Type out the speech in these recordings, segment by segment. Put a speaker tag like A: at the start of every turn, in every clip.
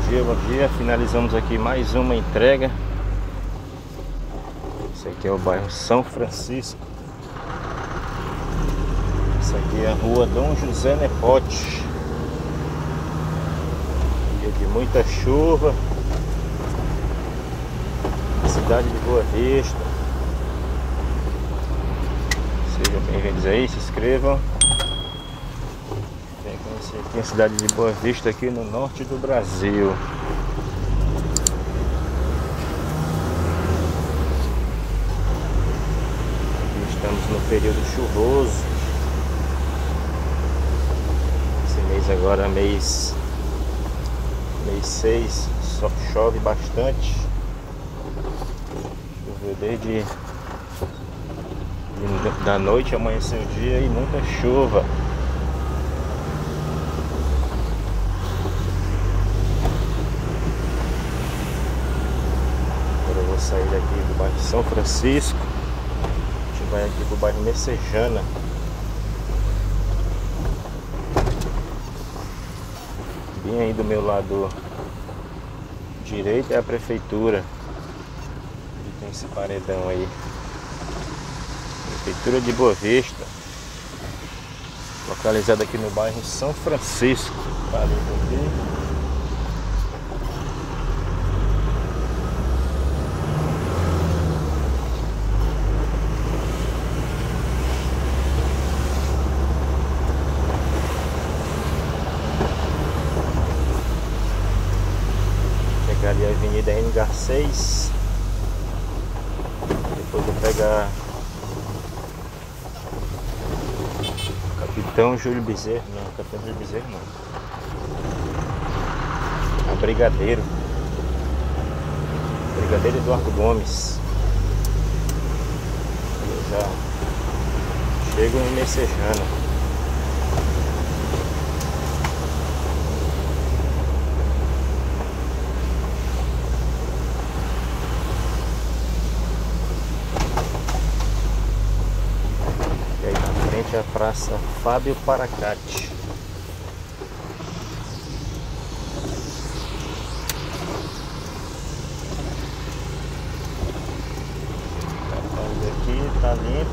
A: dia, bom dia. Finalizamos aqui mais uma entrega. Esse aqui é o bairro São Francisco. Essa aqui é a rua Dom José Nepote. Dia de muita chuva. Cidade de Boa Vista. Sejam bem-vindos aí, se inscrevam. Vem conhecer aqui a cidade de Boa Vista, aqui no norte do Brasil. Aqui estamos no período chuvoso. Esse mês agora, mês 6, só chove bastante. Choveu desde da noite, amanheceu o dia e muita chuva. Agora eu vou sair daqui do bairro São Francisco. A gente vai aqui pro bairro Messejana. Bem aí do meu lado direito é a prefeitura. Onde tem esse paredão aí. Prefeitura de Boa Vista, localizada aqui no bairro São Francisco. Tá ali aqui. Pegar ali a Avenida N Garcês. Depois vou pegar Capitão Júlio Bezerra, não, Capitão Júlio Bezerra não. A Brigadeiro Eduardo Gomes. Eu já chego em Messejana. A Praça Fábio Paracate. Aqui tá limpo.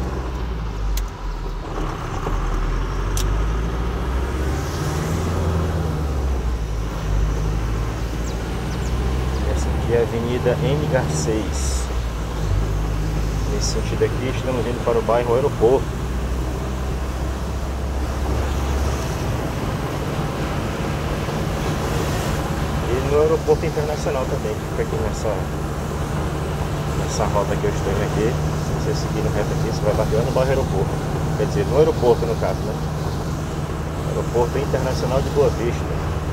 A: Essa aqui é a Avenida N Garcês. Nesse sentido aqui, estamos indo para o bairro Aeroporto. No aeroporto internacional também, que fica aqui nessa rota que eu estou indo aqui. Se você seguir no reto aqui, você vai bater no bairro Aeroporto. Quer dizer, no aeroporto no caso, né? Aeroporto Internacional de Boa Vista.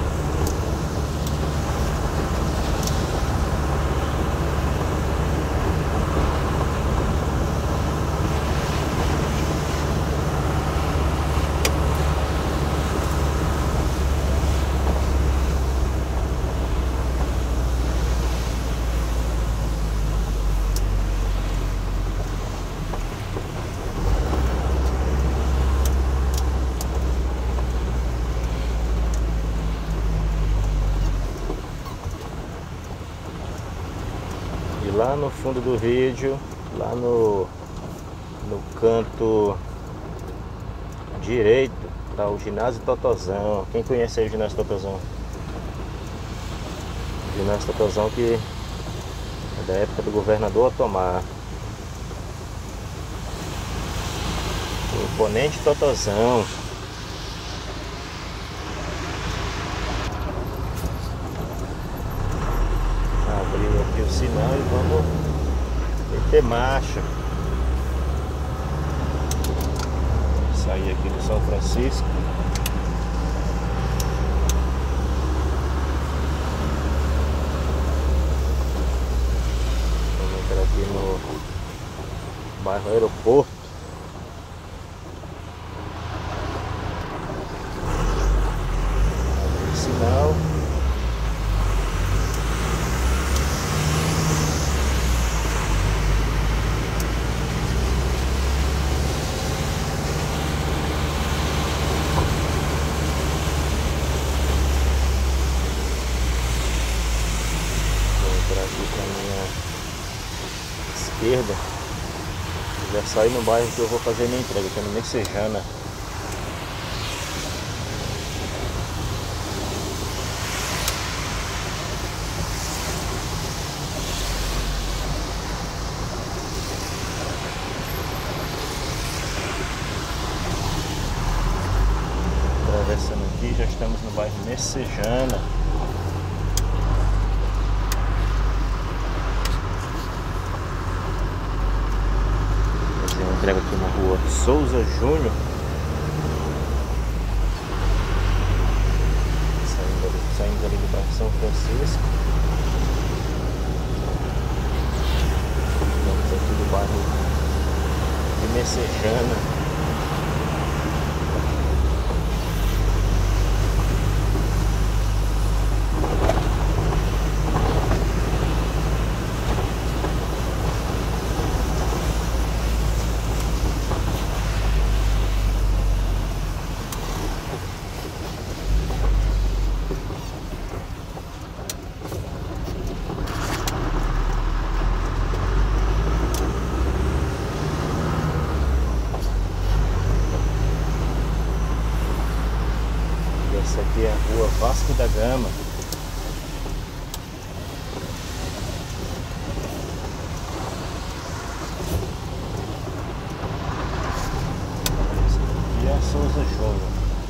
A: Lá no fundo do vídeo, lá no canto direito, tá o ginásio Totozão. Quem conhece aí o ginásio Totozão? O ginásio Totozão que é da época do governador Otomar. O imponente Totozão. Abriu aqui o sinal e vamos meter marcha. Sair aqui do São Francisco. Vamos entrar aqui no bairro Aeroporto. Abrir o sinal. passar aí no bairro que eu vou fazer minha entrega, que é no Messejana. Atravessando aqui, já estamos no bairro Messejana. Entrega aqui na rua Souza Júnior. Saímos ali do bairro São Francisco. Estamos aqui do bairro de Messejana. Essa aqui é a rua Vasco da Gama. Essa aqui é a Souza Júnior.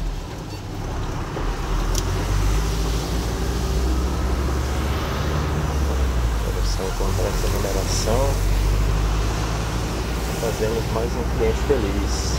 A: Operação contra essa mineração. Fazemos mais um cliente feliz.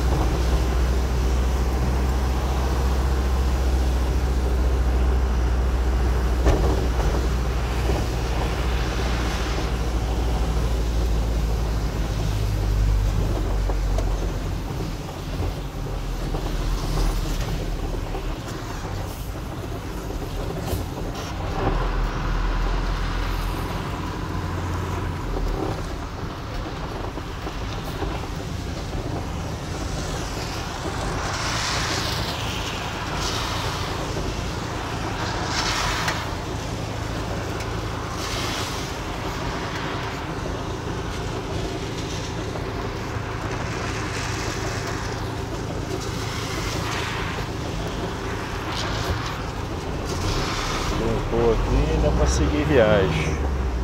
A: Limpou aqui e dá para seguir viagem.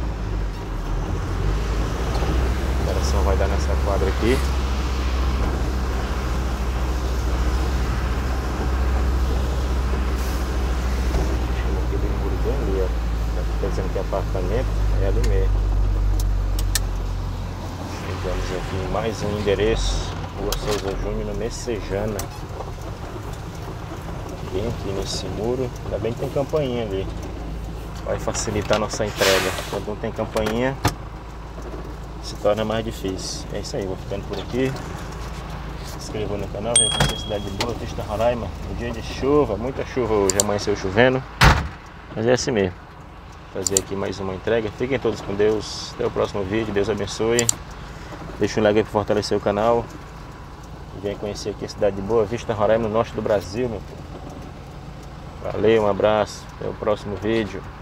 A: A operação vai dar nessa quadra aqui. Chama aquele muro bem ali, ó. Tá dizendo que é apartamento, é ali mesmo. Chegamos aqui em mais um endereço, Rua Souza Júnior, no Messejana. Bem aqui nesse muro, ainda bem que tem campainha ali. Vai facilitar a nossa entrega. Quando não tem campainha, se torna mais difícil. É isso aí, vou ficando por aqui. Se inscreva no canal, vem conhecer a cidade de Boa Vista, Roraima. Um dia de chuva, muita chuva hoje, amanheceu chovendo. Mas é assim mesmo. Vou fazer aqui mais uma entrega. Fiquem todos com Deus. Até o próximo vídeo. Deus abençoe. Deixa um like aí para fortalecer o canal. E vem conhecer aqui a cidade de Boa Vista, Roraima, no norte do Brasil, meu povo. Valeu, um abraço, até o próximo vídeo.